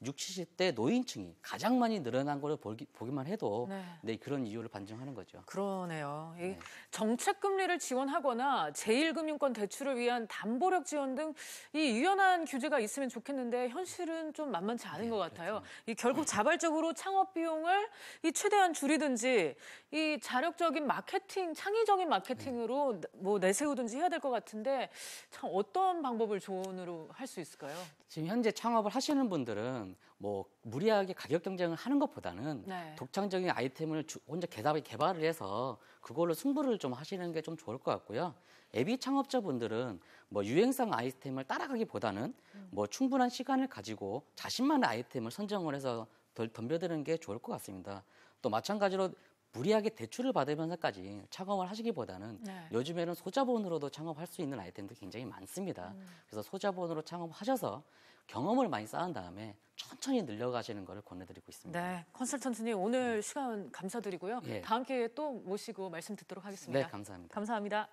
육십, 칠십 대 노인층이 가장 많이 늘어난 걸 보기, 보기만 해도 네. 네, 그런 이유를 반증하는 거죠. 그러네요. 이 네. 정책 금리를 지원하거나 제일 금융권 대출을 위한 담보력 지원 등 이 유연한 규제가 있으면 좋겠는데 현실은 좀 만만치 않은 네, 것 같아요. 그렇죠. 이 결국 자발적으로 창업 비용을 이 최대한 줄이든지 이 자력적인 마케팅, 창의적인 마케팅으로 네. 뭐 내세우든지 해야 될 것 같은데 참 어떤 방법을 조언으로 할 수 있을까요? 지금 현재 창업을 하시는 분들은 뭐 무리하게 가격 경쟁을 하는 것보다는 네. 독창적인 아이템을 주- 혼자 개발, 개발을 해서 그걸로 승부를 좀 하시는 게 좀 좋을 것 같고요. 예비 창업자분들은 뭐 유행성 아이템을 따라가기보다는 뭐 충분한 시간을 가지고 자신만의 아이템을 선정을 해서 덜 덤벼드는 게 좋을 것 같습니다. 또 마찬가지로 무리하게 대출을 받으면서까지 창업을 하시기보다는 네. 요즘에는 소자본으로도 창업할 수 있는 아이템도 굉장히 많습니다. 그래서 소자본으로 창업하셔서 경험을 많이 쌓은 다음에 천천히 늘려가시는 것을 권해드리고 있습니다. 네, 컨설턴트님 오늘 시간 감사드리고요. 예. 다음 기회에 또 모시고 말씀 듣도록 하겠습니다. 네, 감사합니다. 감사합니다.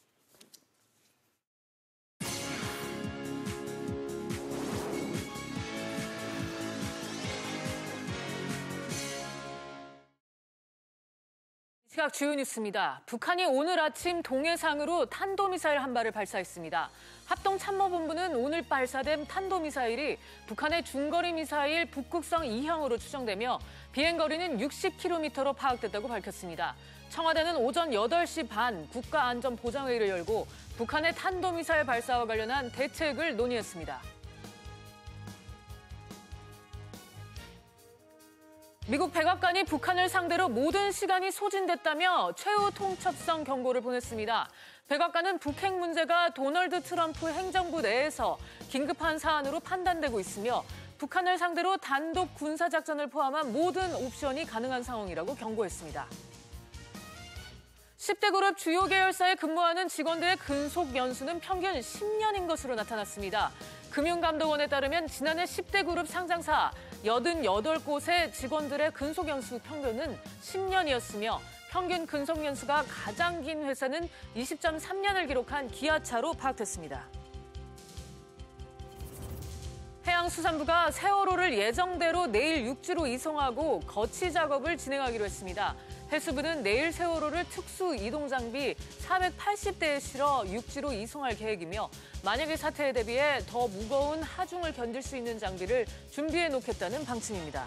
시각 주요 뉴스입니다. 북한이 오늘 아침 동해상으로 탄도미사일 한 발을 발사했습니다. 합동참모본부는 오늘 발사된 탄도미사일이 북한의 중거리 미사일 북극성 이 형으로 추정되며 비행거리는 육십 킬로미터로 파악됐다고 밝혔습니다. 청와대는 오전 여덟 시 반 국가안전보장회의를 열고 북한의 탄도미사일 발사와 관련한 대책을 논의했습니다. 미국 백악관이 북한을 상대로 모든 시간이 소진됐다며 최후 통첩성 경고를 보냈습니다. 백악관은 북핵 문제가 도널드 트럼프 행정부 내에서 긴급한 사안으로 판단되고 있으며 북한을 상대로 단독 군사작전을 포함한 모든 옵션이 가능한 상황이라고 경고했습니다. 십 대 그룹 주요 계열사에 근무하는 직원들의 근속 연수는 평균 십 년인 것으로 나타났습니다. 금융감독원에 따르면 지난해 십 대 그룹 상장사 팔십팔 곳의 직원들의 근속 연수 평균은 십 년이었으며 평균 근속 연수가 가장 긴 회사는 이십 점 삼 년을 기록한 기아차로 파악됐습니다. 해양수산부가 세월호를 예정대로 내일 육지로 이송하고 거치 작업을 진행하기로 했습니다. 해수부는 내일 세월호를 특수 이동 장비 사백팔십 대에 실어 육지로 이송할 계획이며 만약의 사태에 대비해 더 무거운 하중을 견딜 수 있는 장비를 준비해 놓겠다는 방침입니다.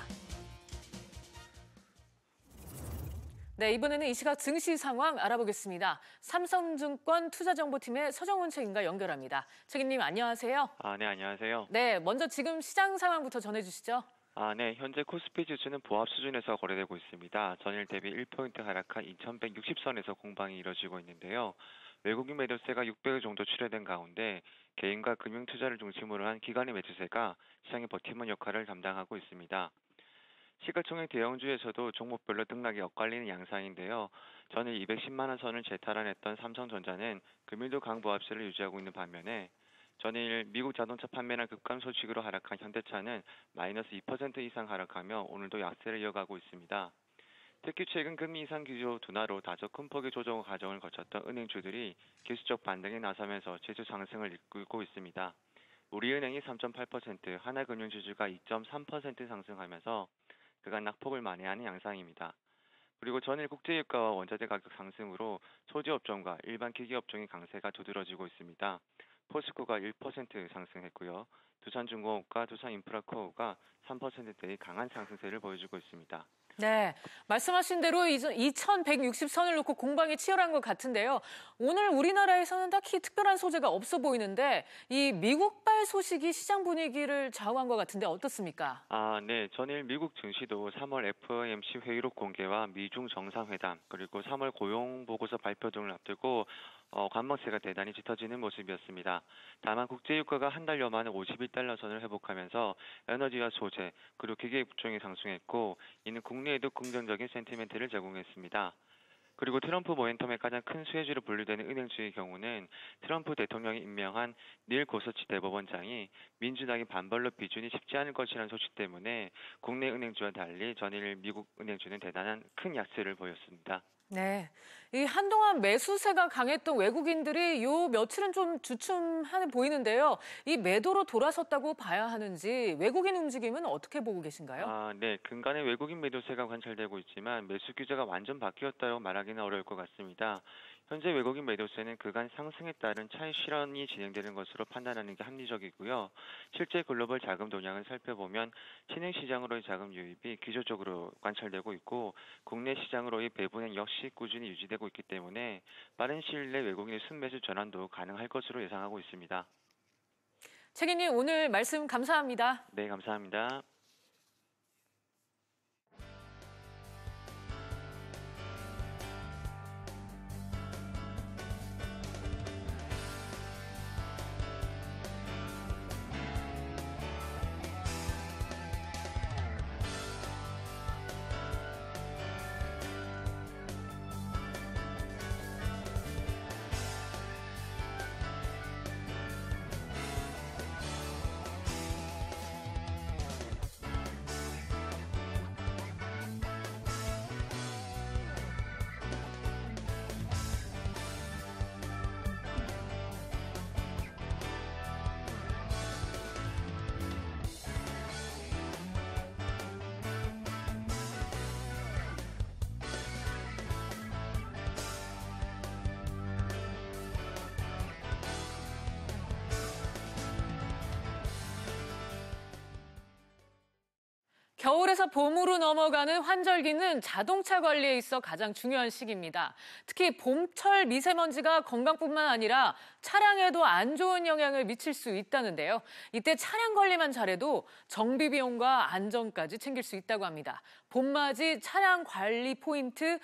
네, 이번에는 이 시각 증시 상황 알아보겠습니다. 삼성증권 투자정보팀의 서정훈 책임과 연결합니다. 책임님 안녕하세요. 아, 네, 안녕하세요. 네, 먼저 지금 시장 상황부터 전해주시죠. 아, 네, 현재 코스피 지수는 보합 수준에서 거래되고 있습니다. 전일 대비 일 포인트 하락한 이천백육십 선에서 공방이 이뤄지고 있는데요. 외국인 매도세가 육백 일 정도 출회된 가운데 개인과 금융 투자를 중심으로 한 기관의 매수세가 시장의 버팀목 역할을 담당하고 있습니다. 시가총액 대형주에서도 종목별로 등락이 엇갈리는 양상인데요. 전일 이백십만 원 선을 재탈환했던 삼성전자는 금일도 강보합세를 유지하고 있는 반면에 전일 미국 자동차 판매량 급감 소식으로 하락한 현대차는 마이너스 이 퍼센트 이상 하락하며 오늘도 약세를 이어가고 있습니다. 특히 최근 금리 인상 기조 둔화로 다소 큰 폭의 조정 과정을 거쳤던 은행주들이 기술적 반등에 나서면서 지수 상승을 이끌고 있습니다. 우리은행이 삼 점 팔 퍼센트, 하나금융지주가 이 점 삼 퍼센트 상승하면서 그간 낙폭을 만회하는 양상입니다. 그리고 전일 국제유가와 원자재 가격 상승으로 소재업종과 일반 기기업종의 강세가 두드러지고 있습니다. 포스코가 일 퍼센트 상승했고요. 두산중공업과 두산인프라코어가 삼 퍼센트대의 강한 상승세를 보여주고 있습니다. 네, 말씀하신 대로 이천백육십 선을 놓고 공방이 치열한 것 같은데요. 오늘 우리나라에서는 딱히 특별한 소재가 없어 보이는데 이 미국발 소식이 시장 분위기를 좌우한 것 같은데 어떻습니까? 아, 네. 전일 미국 증시도 삼월 에프오엠씨 회의록 공개와 미중 정상회담 그리고 삼월 고용보고서 발표 등을 앞두고 어, 관망세가 대단히 짙어지는 모습이었습니다. 다만 국제유가가 한 달여 만에 오십일 달러 선을 회복하면서 에너지와 소재 그리고 기계 부총이 상승했고 이는 국내에도 긍정적인 센티멘트를 제공했습니다. 그리고 트럼프 모멘텀의 가장 큰 수혜주로 분류되는 은행주의 경우는 트럼프 대통령이 임명한 닐 고서치 대법원장이 민주당의 반발로 비준이 쉽지 않을 것이라는 소식 때문에 국내 은행주와 달리 전일 미국 은행주는 대단한 큰 약세를 보였습니다. 네, 이 한동안 매수세가 강했던 외국인들이 요 며칠은 좀 주춤해 보이는데요. 이 매도로 돌아섰다고 봐야 하는지 외국인 움직임은 어떻게 보고 계신가요? 아, 네. 근간에 외국인 매도세가 관찰되고 있지만 매수 규제가 완전 바뀌었다고 말하기는 어려울 것 같습니다. 현재 외국인 매도세는 그간 상승에 따른 차익 실현이 진행되는 것으로 판단하는 게 합리적이고요. 실제 글로벌 자금 동향을 살펴보면 신흥 시장으로의 자금 유입이 기조적으로 관찰되고 있고 국내 시장으로의 배분액 역시 꾸준히 유지되고 있기 때문에 빠른 시일 내 외국인의 순매수 전환도 가능할 것으로 예상하고 있습니다. 책 임님 오늘 말씀 감사합니다. 네, 감사합니다. 겨울에서 봄으로 넘어가는 환절기는 자동차 관리에 있어 가장 중요한 시기입니다. 특히 봄철 미세먼지가 건강뿐만 아니라 차량에도 안 좋은 영향을 미칠 수 있다는데요. 이때 차량 관리만 잘해도 정비 비용과 안전까지 챙길 수 있다고 합니다. 봄맞이 차량 관리 포인트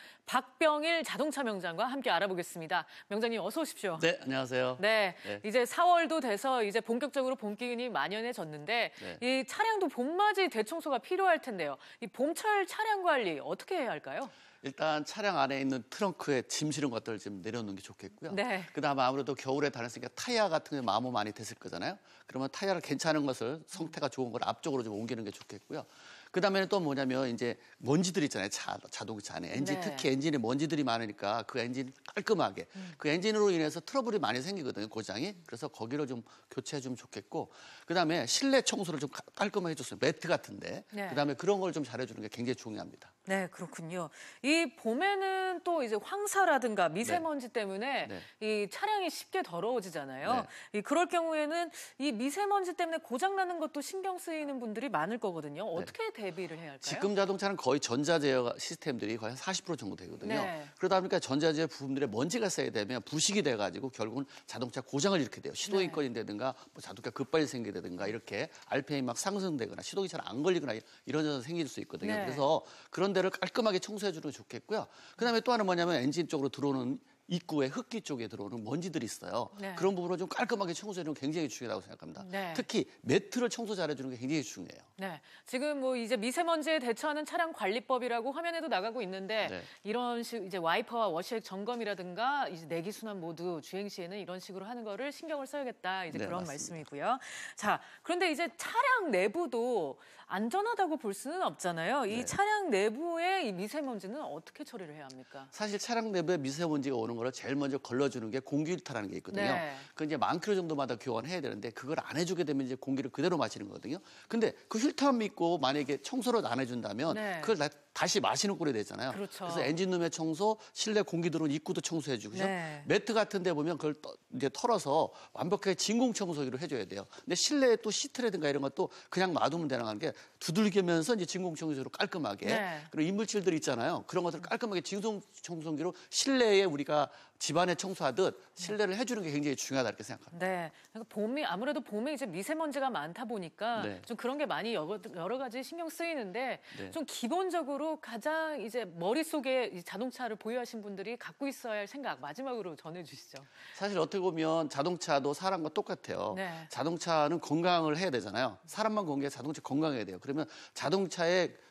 박병일 자동차 명장과 함께 알아보겠습니다. 명장님 어서 오십시오. 네, 안녕하세요. 네, 네. 이제 사월도 돼서 이제 본격적으로 봄 기운이 만연해졌는데 네. 이 차량도 봄맞이 대청소가 필요할 텐데요. 이 봄철 차량 관리 어떻게 해야 할까요? 일단 차량 안에 있는 트렁크에 짐 실은 것들을 좀 내려놓는 게 좋겠고요. 네. 그다음에 아무래도 겨울에 다녔으니까 타이어 같은 게 마모 많이 됐을 거잖아요. 그러면 타이어를 괜찮은 것을 상태가 좋은 걸 앞쪽으로 좀 옮기는 게 좋겠고요. 그다음에는 또 뭐냐면 이제 먼지들 있잖아요. 자, 자동차 안에 엔진 네. 특히 엔진에 먼지들이 많으니까 그 엔진 깔끔하게 음. 그 엔진으로 인해서 트러블이 많이 생기거든요. 고장이. 그래서 거기를 좀 교체해 주면 좋겠고 그다음에 실내 청소를 좀 깔끔하게 해줬어요. 매트 같은데. 네. 그다음에 그런 걸 좀 잘해주는 게 굉장히 중요합니다. 네, 그렇군요. 이 봄에는 또 이제 황사라든가 미세먼지 네. 때문에 네. 이 차량이 쉽게 더러워지잖아요. 이 그럴 경우에는 이 미세먼지 때문에 고장 나는 것도 신경 쓰이는 분들이 많을 거거든요. 어떻게 대비를 해야 할까요? 지금 자동차는 거의 전자제어 시스템들이 거의 한 사십 퍼센트 정도 되거든요. 네. 그러다 보니까 전자제어 부품들에 먼지가 쌓이게 되면 부식이 돼가지고 결국은 자동차 고장을 일으키게 돼요. 시동이꺼진다든가 뭐 자동차 급발이 생기다든가 이렇게 알피엠이 막 상승되거나 시동이 잘 안 걸리거나 이런 점이 생길 수 있거든요. 네. 그래서 그런 데를 깔끔하게 청소해 주는 게 좋겠고요. 그다음에 또 하나 뭐냐면 엔진 쪽으로 들어오는 입구에 흡기 쪽에 들어오는 먼지들이 있어요. 네. 그런 부분을 좀 깔끔하게 청소해주는 게 굉장히 중요하다고 생각합니다. 네. 특히 매트를 청소 잘해주는 게 굉장히 중요해요. 네, 지금 뭐 이제 미세먼지에 대처하는 차량 관리법이라고 화면에도 나가고 있는데 네. 이런 식 이제 와이퍼와 워시액 점검이라든가 이제 내기 순환 모두 주행 시에는 이런 식으로 하는 거를 신경을 써야겠다 이제 네, 그런 맞습니다. 말씀이고요. 자, 그런데 이제 차량 내부도 안전하다고 볼 수는 없잖아요. 이 네. 차량 내부의 이 미세먼지는 어떻게 처리를 해야 합니까? 사실 차량 내부에 미세먼지가 오는 거를 제일 먼저 걸러주는 게 공기fil터라는 게 있거든요. 네. 그 이제 만 킬로 정도마다 교환해야 되는데 그걸 안 해주게 되면 이제 공기를 그대로 마시는 거거든요. 근데 그 필터만 믿고 만약에 청소를 안 해준다면 네. 그걸 다, 다시 마시는 꼴이 되잖아요. 그렇죠. 래서 엔진룸의 청소, 실내 공기 들어온 입구도 청소해주고 네. 매트 같은 데 보면 그걸 떠, 이제 털어서 완벽하게 진공 청소기로 해줘야 돼요. 근데 실내에 또 시트라든가 이런 것도 그냥 놔두면 되는 게 두들기면서 이제 진공 청소기로 깔끔하게 네. 그리고 이물질들 있잖아요. 그런 것들을 깔끔하게 진공 청소기로 실내에 우리가 집안에 청소하듯 실내를 해주는 게 굉장히 중요하다 이렇게 생각합니다. 네, 그러니까 봄이 아무래도 봄에 이제 미세먼지가 많다 보니까 네. 좀 그런 게 많이 여러, 여러 가지 신경 쓰이는데 네. 좀 기본적으로 가장 이제 머릿속에 이 자동차를 보유하신 분들이 갖고 있어야 할 생각 마지막으로 전해주시죠. 사실 어떻게 보면 자동차도 사람과 똑같아요. 네. 자동차는 건강을 해야 되잖아요. 사람만 건강해 자동차 건강해야 돼요. 그러면 자동차의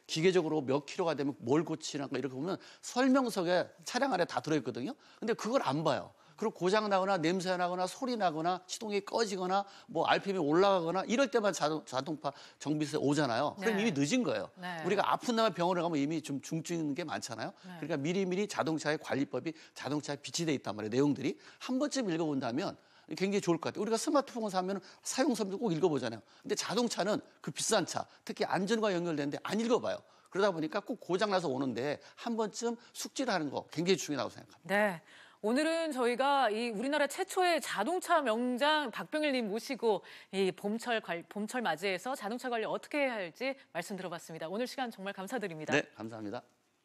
기계적으로 몇 킬로가 되면 뭘 고치는가 이렇게 보면 설명서에 차량 안에 다 들어있거든요. 근데 그걸 안 봐요. 그리고 고장 나거나 냄새 나거나 소리 나거나 시동이 꺼지거나 뭐 알피엠이 올라가거나 이럴 때만 자동, 자동파 정비소에 오잖아요. 그럼 네. 이미 늦은 거예요. 네. 우리가 아픈 다음에 병원에 가면 이미 좀 중증 있는 게 많잖아요. 네. 그러니까 미리미리 자동차의 관리법이 자동차에 비치돼 있단 말이에요. 내용들이. 한 번쯤 읽어본다면 굉장히 좋을 것 같아요. 우리가 스마트폰을 사면 사용서도 꼭 읽어보잖아요. 근데 자동차는 그 비싼 차, 특히 안전과 연결되는데 안 읽어봐요. 그러다 보니까 꼭 고장나서 오는데 한 번쯤 숙지를 하는 거 굉장히 중요하다고 생각합니다. 네. 오늘은 저희가 이 우리나라 최초의 자동차 명장 박병일님 모시고 이 봄철 관, 봄철 맞이해서 자동차 관리 어떻게 해야 할지 말씀 들어봤습니다. 오늘 시간 정말 감사드립니다. 네, 감사합니다.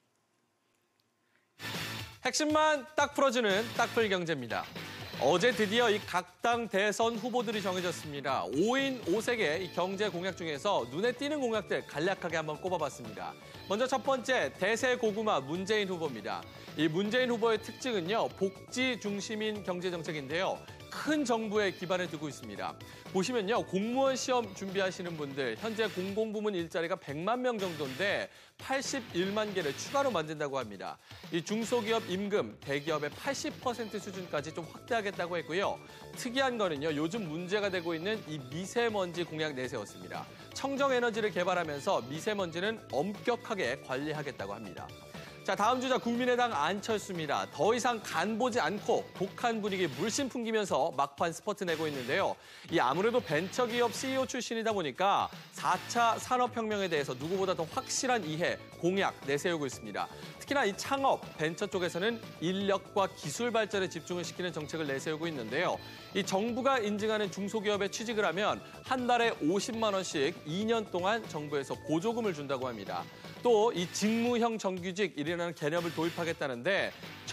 핵심만 딱 풀어주는 딱풀 경제입니다. 어제 드디어 이 각 당 대선 후보들이 정해졌습니다. 오 인 오 색의 이 경제 공약 중에서 눈에 띄는 공약들 간략하게 한번 꼽아봤습니다. 먼저 첫 번째, 대세 고구마 문재인 후보입니다. 이 문재인 후보의 특징은요, 복지 중심인 경제 정책인데요. 큰 정부에 기반을 두고 있습니다. 보시면요, 공무원 시험 준비하시는 분들 현재 공공부문 일자리가 백만 명 정도인데 팔십일만 개를 추가로 만든다고 합니다. 이 중소기업 임금, 대기업의 팔십 퍼센트 수준까지 좀 확대하겠다고 했고요. 특이한 거는요, 요즘 문제가 되고 있는 이 미세먼지 공약 내세웠습니다. 청정에너지를 개발하면서 미세먼지는 엄격하게 관리하겠다고 합니다. 자, 다음 주자 국민의당 안철수입니다. 더 이상 간 보지 않고 독한 분위기 물씬 풍기면서 막판 스퍼트 내고 있는데요. 이 아무래도 벤처기업 씨이오 출신이다 보니까 사 차 산업혁명에 대해서 누구보다 더 확실한 이해, 공약 내세우고 있습니다. 특히나 이 창업, 벤처 쪽에서는 인력과 기술 발전에 집중을 시키는 정책을 내세우고 있는데요. 이 정부가 인증하는 중소기업에 취직을 하면 한 달에 오십만 원씩 이 년 동안 정부에서 보조금을 준다고 합니다. 또 이 직무형 정규직이라는 개념을 도입하겠다는데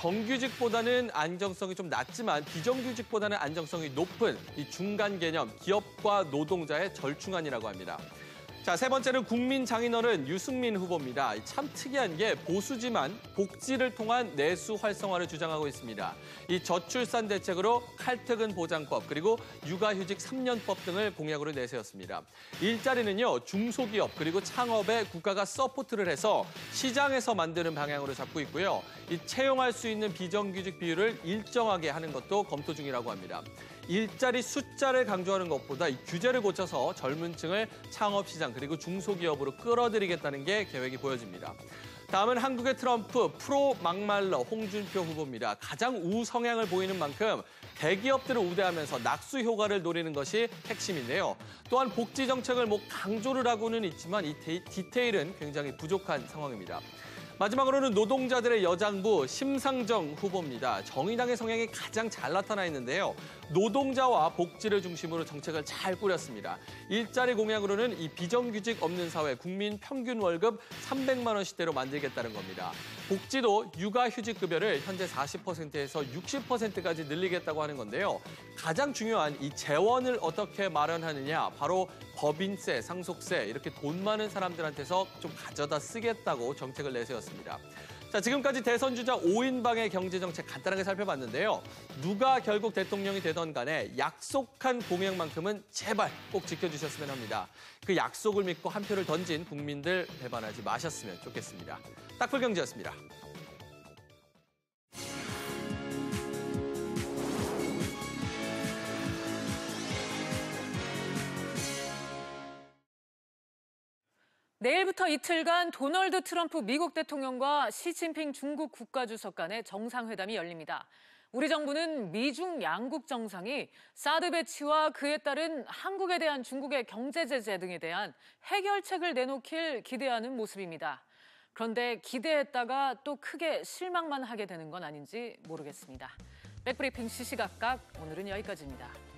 정규직보다는 안정성이 좀 낮지만 비정규직보다는 안정성이 높은 이 중간 개념, 기업과 노동자의 절충안이라고 합니다. 자, 세 번째는 국민장인어른 유승민 후보입니다. 참 특이한 게 보수지만 복지를 통한 내수 활성화를 주장하고 있습니다. 이 저출산 대책으로 칼퇴근 보장법 그리고 육아휴직 삼 년법 등을 공약으로 내세웠습니다. 일자리는요, 중소기업 그리고 창업에 국가가 서포트를 해서 시장에서 만드는 방향으로 잡고 있고요. 이 채용할 수 있는 비정규직 비율을 일정하게 하는 것도 검토 중이라고 합니다. 일자리 숫자를 강조하는 것보다 이 규제를 고쳐서 젊은 층을 창업시장 그리고 중소기업으로 끌어들이겠다는 게 계획이 보여집니다. 다음은 한국의 트럼프 프로 막말러 홍준표 후보입니다. 가장 우성향을 보이는 만큼 대기업들을 우대하면서 낙수 효과를 노리는 것이 핵심인데요. 또한 복지 정책을 뭐 강조를 하고는 있지만 이 디테일은 굉장히 부족한 상황입니다. 마지막으로는 노동자들의 여장부 심상정 후보입니다. 정의당의 성향이 가장 잘 나타나 있는데요. 노동자와 복지를 중심으로 정책을 잘 꾸렸습니다. 일자리 공약으로는 이 비정규직 없는 사회 국민 평균 월급 삼백만 원씩대로 만들겠다는 겁니다. 복지도 육아휴직급여를 현재 사십 퍼센트에서 육십 퍼센트까지 늘리겠다고 하는 건데요. 가장 중요한 이 재원을 어떻게 마련하느냐, 바로 법인세, 상속세 이렇게 돈 많은 사람들한테서 좀 가져다 쓰겠다고 정책을 내세웠습니다. 자, 지금까지 대선 주자 오 인방의 경제정책 간단하게 살펴봤는데요. 누가 결국 대통령이 되던 간에 약속한 공약만큼은 제발 꼭 지켜주셨으면 합니다. 그 약속을 믿고 한 표를 던진 국민들 배반하지 마셨으면 좋겠습니다. 딱풀경제였습니다. 내일부터 이틀간 도널드 트럼프 미국 대통령과 시진핑 중국 국가주석 간의 정상회담이 열립니다. 우리 정부는 미중 양국 정상이 사드 배치와 그에 따른 한국에 대한 중국의 경제 제재 등에 대한 해결책을 내놓길 기대하는 모습입니다. 그런데 기대했다가 또 크게 실망만 하게 되는 건 아닌지 모르겠습니다. 백브리핑 시시각각 오늘은 여기까지입니다.